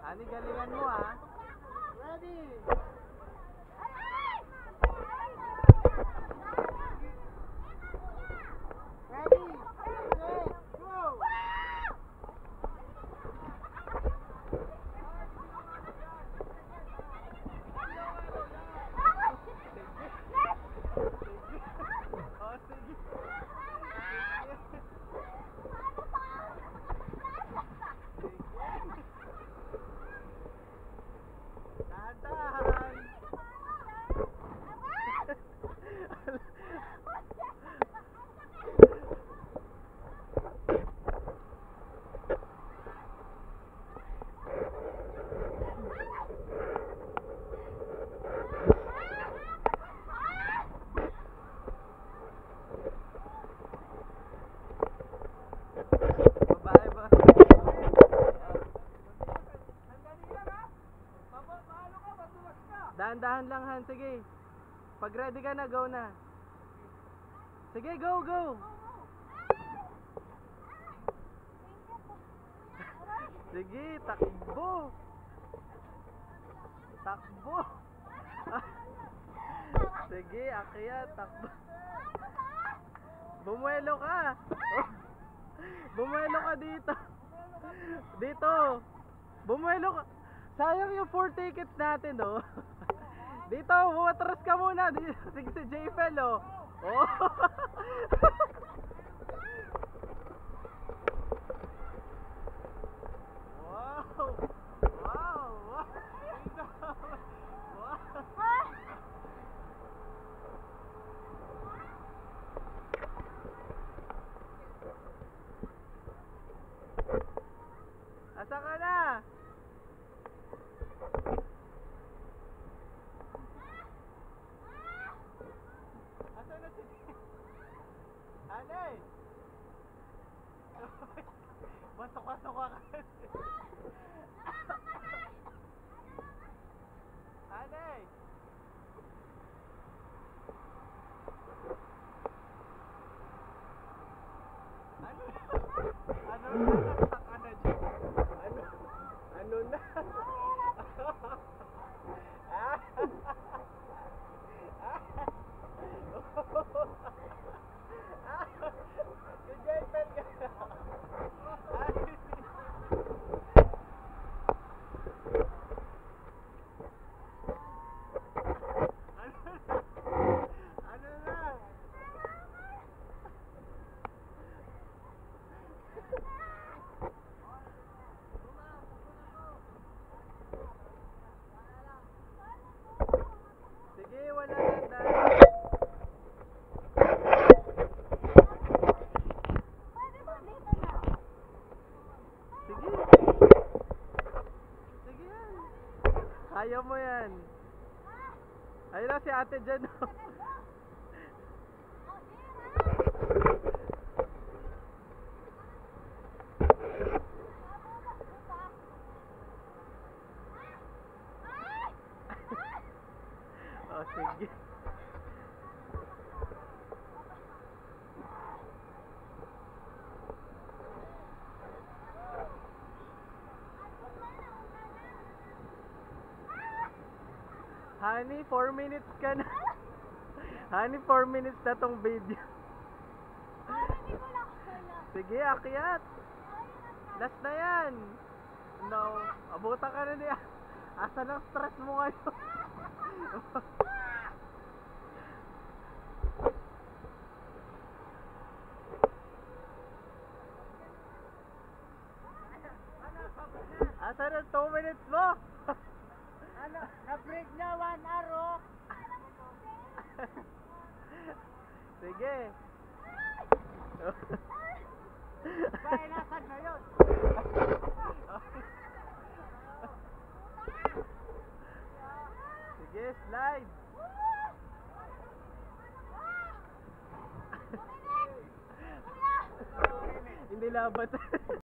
Ani, galingan mo ah. Ready? Ready? Set, go! Oh, sige. Dahan-dahan. Babae ba? Dahan-dahan lang, Han. Sige. Pag ready ka na, go na. Sige, go, go. Sige, takbo. Takbo. Sige, akyat, takbo. Bumuelo ka. Bumuelo ka dito. Dito. Bumuelo ka. Sayang yung 4 tickets natin, oh. Dito, bumatras ka muna. Sige si JFL, oh. Oh. Wow. Wow. Wow. Asa ka na? Asa na si Anay? Masok-masok ka kasi. Anay! Ano? Ano na? Naksak ka na dyan. Ano na? Yung JFL ka na. Ano na? Sige, wala na dahil. Sige. Sige yan. Kaya mo yan. Ayun na si ate dyan. Oh. Oh, sige. Honey, 4 minutes ka na. Honey, 4 minutes na tong video. Sige, akyat. Last na yan. No, abutan ka na niya. Asa ng stress mo ngayon? Asa ng 2 minutes mo? Ano? Na-break na 1 hour. Sige. Kaya nasan na yun? Sige, slide. Hindi labat.